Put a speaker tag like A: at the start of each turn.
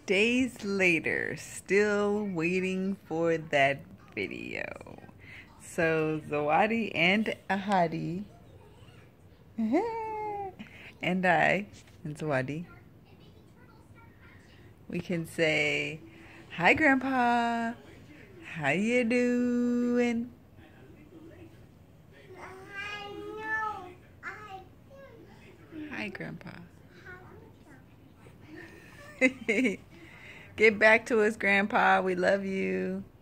A: Days later, still waiting for that video. So Zawadi and Ahadi and I and Zawadi, we can say, "Hi, Grandpa. How you doing?" Hi, Grandpa. Get back to us, Grandpa. We love you.